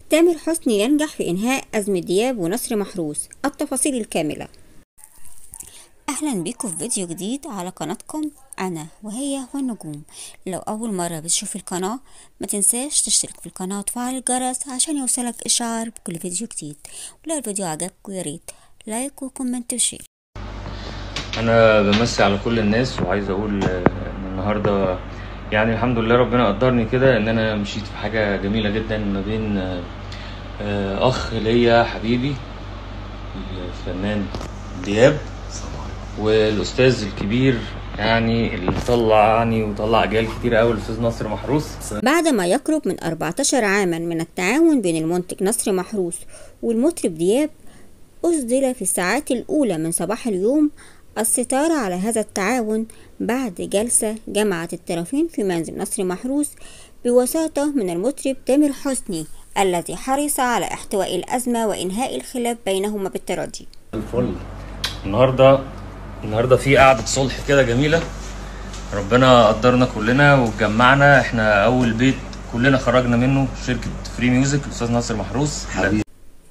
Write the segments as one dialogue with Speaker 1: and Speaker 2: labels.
Speaker 1: تامر حسني ينجح في إنهاء أزمة دياب ونصر محروس. التفاصيل الكاملة. أهلا بيكم في فيديو جديد على قناتكم أنا وهي والنجوم. لو أول مرة بتشوف القناة ما تنساش تشترك في القناة وتفعل الجرس عشان يوصلك إشعار بكل فيديو جديد. ولو الفيديو عجبكم ياريت لايك وكومنت وشير.
Speaker 2: أنا بمسي على كل الناس وعايز أقول إن النهاردة يعني الحمد لله ربنا قدرني كده إن أنا مشيت في حاجة جميلة جدا ما بين أخ ليا حبيبي الفنان دياب والاستاذ الكبير يعني اللي طلعني وطلع اجيال كتير قوي الاستاذ نصر محروس.
Speaker 1: بعد ما يقرب من 14 عاما من التعاون بين المنتج نصر محروس والمطرب دياب، أسدل في الساعات الأولى من صباح اليوم الستار على هذا التعاون بعد جلسة جمعت الطرفين في منزل نصر محروس بوساطة من المطرب تامر حسني الذي حرص على احتواء الأزمة وإنهاء الخلاف بينهما بالتراضي.
Speaker 2: الفل النهارده في قعدة صلح كده جميلة، ربنا قدرنا كلنا وجمعنا. احنا أول بيت كلنا خرجنا منه شركة فري ميوزك الأستاذ نصر محروس حبيبي.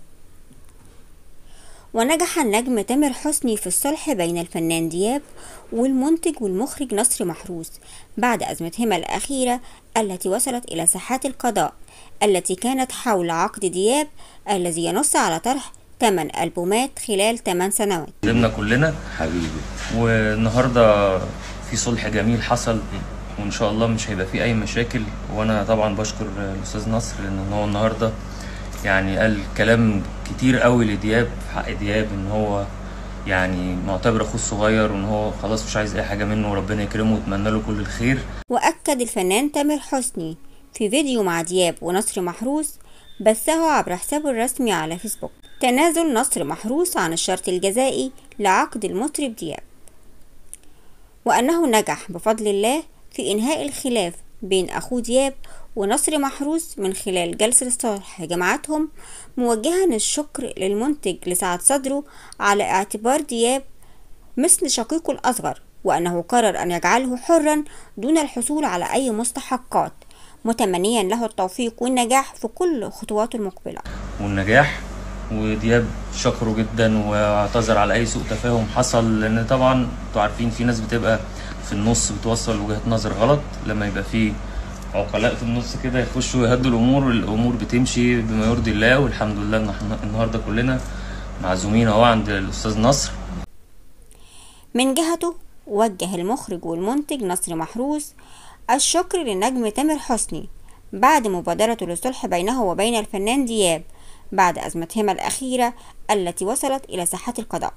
Speaker 1: ونجح النجم تامر حسني في الصلح بين الفنان دياب والمنتج والمخرج نصر محروس بعد أزمتهما الأخيرة التي وصلت إلى ساحات القضاء التي كانت حول عقد دياب الذي ينص على طرح 8 ألبومات خلال 8 سنوات.
Speaker 2: قدمنا كلنا حبيبي، والنهارده في صلح جميل حصل وإن شاء الله مش هيبقى فيه أي مشاكل. وأنا طبعا بشكر الأستاذ نصر لأن هو النهارده يعني قال كلام كتير قوي لدياب في حق دياب، ان هو يعني معتبر اخوه الصغير وان هو خلاص مش عايز اي حاجه منه وربنا يكرمه ويتمنى له كل الخير.
Speaker 1: واكد الفنان تامر حسني في فيديو مع دياب ونصر محروس بثه عبر حسابه الرسمي على فيسبوك تنازل نصر محروس عن الشرط الجزائي لعقد المطرب دياب، وانه نجح بفضل الله في انهاء الخلاف بين اخوه دياب ونصر محروس من خلال جلسة صلح جمعتهم، موجها الشكر للمنتج لسعة صدره على اعتبار دياب مثل شقيقه الأصغر، وأنه قرر أن يجعله حرا دون الحصول على أي مستحقات، متمنيا له التوفيق والنجاح في كل خطواته المقبلة.
Speaker 2: والنجاح ودياب شكره جدا واعتذر على أي سوء تفاهم حصل، لأن طبعا انتوا عارفين في ناس بتبقى في النص بتوصل وجهة نظر غلط. لما يبقى في عقلاء في النص كده يخشوا يهدوا الامور بتمشي بما يرضي الله. والحمد لله ان احنا النهارده كلنا معزومين اهو عند الاستاذ نصر.
Speaker 1: من جهته وجه المخرج والمنتج نصر محروس الشكر للنجم تامر حسني بعد مبادرته للصلح بينه وبين الفنان دياب بعد أزمتهما الأخيرة التي وصلت إلى ساحات القضاء.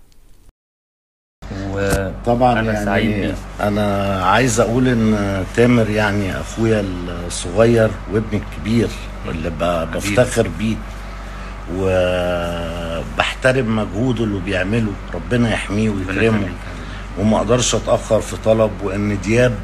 Speaker 3: طبعا يعني انا عايز اقول ان تامر يعني اخويا الصغير وابني الكبير اللي بفتخر بيه وبحترم مجهوده اللي بيعمله، ربنا يحميه ويكرمه وما اقدرش اتاخر في طلب. وان دياب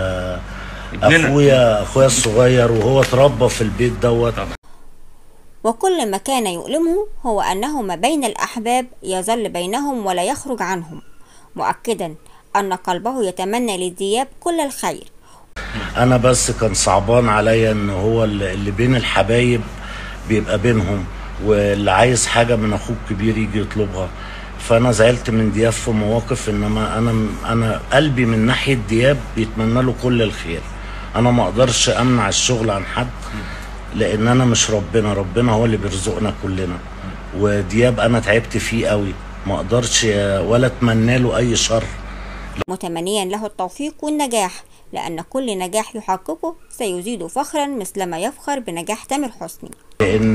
Speaker 3: اخويا الصغير وهو اتربى في البيت دوت.
Speaker 1: وكل ما كان يؤلمه هو انه ما بين الاحباب يظل بينهم ولا يخرج عنهم، مؤكدا أن قلبه يتمنى لدياب كل الخير.
Speaker 3: أنا بس كان صعبان عليا أن هو اللي بين الحبايب بيبقى بينهم، واللي عايز حاجة من أخوه الكبير يجي يطلبها. فأنا زعلت من دياب في مواقف، إنما أنا قلبي من ناحية دياب بيتمنى له كل الخير. أنا ما أقدرش أمنع الشغل عن حد لأن أنا مش ربنا هو اللي بيرزقنا كلنا. ودياب أنا تعبت فيه قوي، ما اقدرش ولا اتمنى له اي شر،
Speaker 1: متمنيا له التوفيق والنجاح، لان كل نجاح يحققه سيزيد فخرا مثلما يفخر بنجاح تامر حسني.
Speaker 3: لان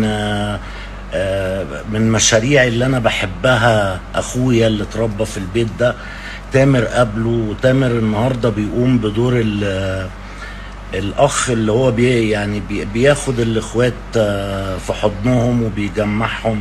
Speaker 3: من مشاريعي اللي انا بحبها اخويا اللي اتربى في البيت ده تامر قبله. وتامر النهارده بيقوم بدور الاخ اللي هو بياخد الاخوات في حضنهم وبيجمعهم.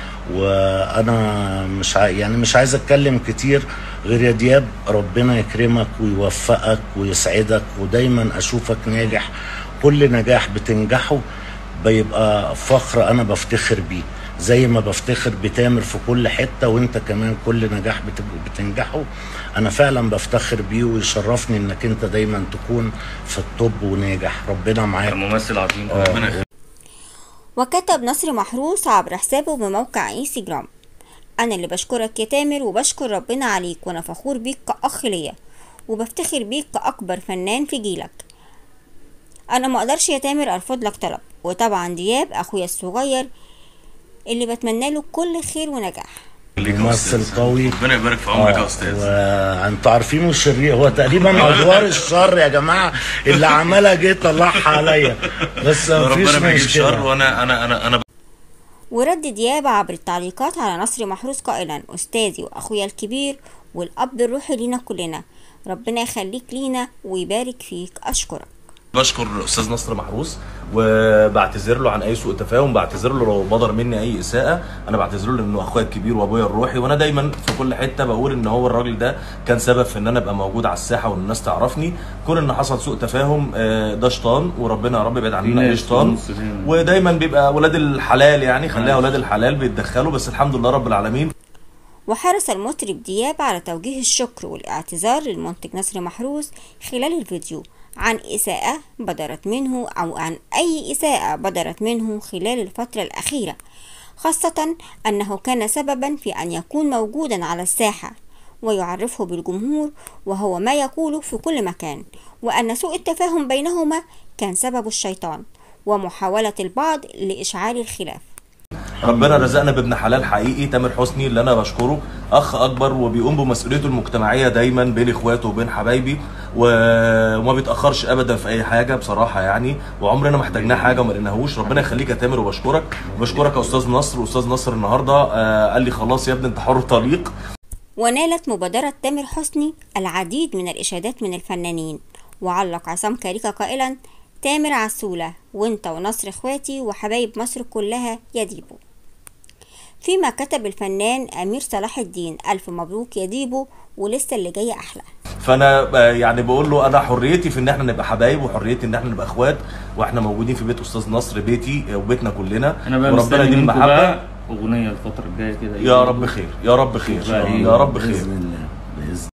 Speaker 3: وانا مش عايز اتكلم كتير غير يا دياب ربنا يكرمك ويوفقك ويسعدك ودايما اشوفك ناجح. كل نجاح بتنجحه بيبقى فخر انا بفتخر بيه، زي ما بفتخر بتامر في كل حتة، وانت كمان كل نجاح بتنجحه انا فعلا بفتخر بيه. ويشرفني انك انت دايما تكون في الطب وناجح. ربنا معاك.
Speaker 2: ممثل عظيم.
Speaker 1: وكتب نصر محروس عبر حسابه بموقع انستجرام: انا اللي بشكرك يا تامر، وبشكر ربنا عليك، وانا فخور بيك كأخ ليا، وبفتخر بيك كأكبر فنان في جيلك. انا ما اقدرش يا تامر ارفض لك طلب، وطبعا دياب اخويا الصغير اللي بتمنى له كل خير ونجاح.
Speaker 3: ممثل قوي،
Speaker 4: ربنا يبارك في عمرك يا استاذ.
Speaker 3: وانتوا عارفينه الشرير، هو تقريبا ادوار الشر يا جماعه اللي عملها جه طلعها عليا، بس مفيش مشكله.
Speaker 4: وانا
Speaker 1: ورد دياب عبر التعليقات على نصر محروس قائلا: استاذي واخويا الكبير والاب الروحي لينا كلنا، ربنا يخليك لينا ويبارك فيك، اشكرك.
Speaker 4: بشكر استاذ نصر محروس وبعتذر له عن اي سوء تفاهم، بعتذر له لو بدر مني اي اساءه، انا بعتذر له لانه اخويا الكبير وابويا الروحي، وانا دايما في كل حته بقول ان هو الراجل ده كان سبب في ان انا ابقى موجود على الساحه وان الناس تعرفني. كون ان حصل سوء تفاهم ده شيطان، وربنا يا رب يبعد عننا اي شيطان، ودايما بيبقى اولاد الحلال، يعني خليها اولاد الحلال بيتدخلوا، بس الحمد لله رب العالمين.
Speaker 1: وحرص المطرب دياب على توجيه الشكر والاعتذار للمنتج نصر محروس خلال الفيديو عن إساءة بدرت منه أو عن أي إساءة بدرت منه خلال الفترة الأخيرة، خاصة أنه كان سببا في أن يكون موجودا على الساحة ويعرفه بالجمهور، وهو ما يقوله في كل مكان، وأن سوء التفاهم بينهما كان سبب الشيطان ومحاولة البعض لإشعال الخلاف.
Speaker 4: ربنا رزقنا بابن حلال حقيقي، تامر حسني، اللي انا بشكره، اخ اكبر وبيقوم بمسؤوليته المجتمعيه دايما بين اخواته وبين حبايبي، وما بيتاخرش ابدا في اي حاجه بصراحه يعني، وعمرنا ما احتاجناه حاجه وما لقيناهوش. ربنا يخليك يا تامر، وبشكرك يا استاذ نصر. واستاذ نصر النهارده قال لي خلاص يا ابني انت حر طليق.
Speaker 1: ونالت مبادره تامر حسني العديد من الاشادات من الفنانين، وعلق عصام كاريكا قائلا: تامر عسوله، وانت ونصر اخواتي وحبايب مصر كلها يا ديبو. فيما كتب الفنان أمير صلاح الدين: ألف مبروك يا ديبو، ولسه اللي جاي أحلى.
Speaker 4: فأنا يعني بقول له أنا حريتي في إن إحنا نبقى حبايب، وحريتي إن إحنا نبقى إخوات، وإحنا موجودين في بيت أستاذ نصر، بيتي وبيتنا كلنا،
Speaker 2: وربنا يديم المحبة. أغنية الفترة الجاية كده
Speaker 4: يا رب خير، يا رب خير، يا رب خير
Speaker 3: بإذن الله، بإذن.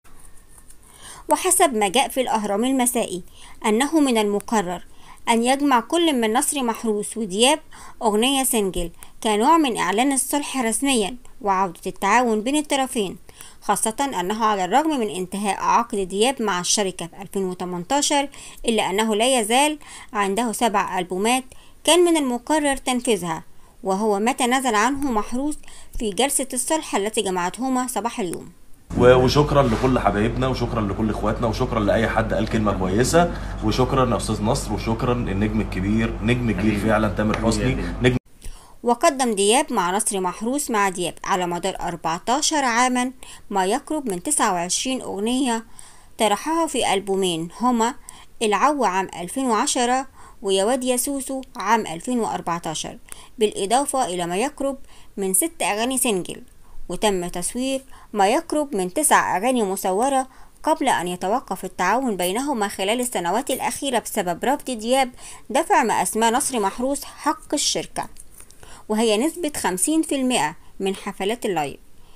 Speaker 1: وحسب ما جاء في الأهرام المسائي أنه من المقرر أن يجمع كل من نصر محروس ودياب أغنية سنجل كنوع من إعلان الصلح رسميا وعودة التعاون بين الطرفين، خاصة أنه على الرغم من انتهاء عقد دياب مع الشركة في 2018 إلا أنه لا يزال عنده 7 ألبومات كان من المقرر تنفيذها، وهو ما تنازل عنه محروس في جلسة الصلح التي جمعتهما صباح اليوم.
Speaker 4: وشكرا لكل حبايبنا، وشكرا لكل اخواتنا، وشكرا لاي حد قال كلمه كويسه، وشكرا يا استاذ نصر، وشكرا النجم الكبير، نجم كبير فعلا تامر حسني، نجم.
Speaker 1: وقدم دياب مع نصر محروس مع دياب على مدار 14 عاما ما يقرب من 29 أغنية طرحها في ألبومين هما العو عام 2010 ويا واد يا سوسو عام 2014، بالإضافة إلى ما يقرب من 6 أغاني سنجل، وتم تصوير ما يقرب من 9 أغاني مصورة قبل أن يتوقف التعاون بينهما خلال السنوات الأخيرة بسبب رفض دياب دفع ما أسماه نصر محروس حق الشركة، وهي نسبة 50% من حفلات اللايف،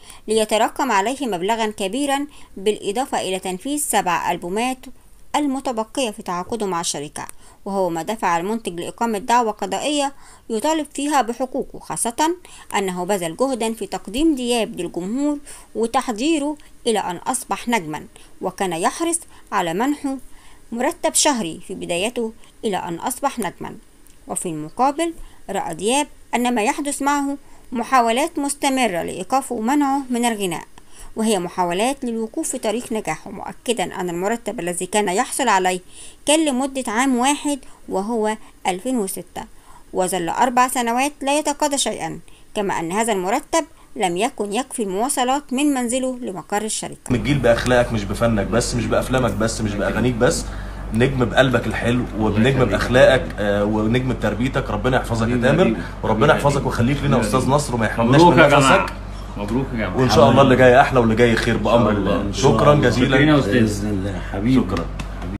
Speaker 1: ليتراكم عليه مبلغا كبيرا، بالإضافة إلى تنفيذ 7 ألبومات المتبقية في تعاقده مع الشركة، وهو ما دفع المنتج لإقامة دعوى قضائية يطالب فيها بحقوقه، خاصة أنه بذل جهدا في تقديم دياب للجمهور وتحضيره إلى أن أصبح نجما، وكان يحرص على منحه مرتب شهري في بدايته إلى أن أصبح نجما. وفي المقابل رأى دياب أن ما يحدث معه محاولات مستمرة لإيقافه ومنعه من الغناء، وهي محاولات للوقوف في طريق نجاحه، مؤكدا أن المرتب الذي كان يحصل عليه كان لمدة عام واحد وهو 2006، وظل 4 سنوات لا يتقاضى شيئا، كما أن هذا المرتب لم يكن يكفي المواصلات من منزله لمقر الشركة.
Speaker 4: الجيل بأخلاقك، مش بفنك بس، مش بأفلامك بس، مش بأغانيك بس، نجم بقلبك الحلو، ونجم باخلاقك، ونجم بتربيتك. ربنا يحفظك يا تامر، وربنا يحفظك ويخليك لنا استاذ نصر، وما يحرمناش من نفسك.
Speaker 2: مبروك يا جماعه،
Speaker 4: وان شاء الله اللي جاي احلى واللي جاي خير بامر الله. شكرا جزيلا
Speaker 3: باذن الله حبيبي،
Speaker 4: شكرا.